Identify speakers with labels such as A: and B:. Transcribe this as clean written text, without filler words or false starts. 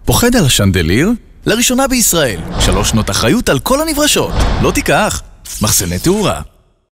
A: פוחד על השנדליר? לראשונה בישראל. 3 שנות אחריות על כל הנברשות. לא תיקח. מחסני תאורה.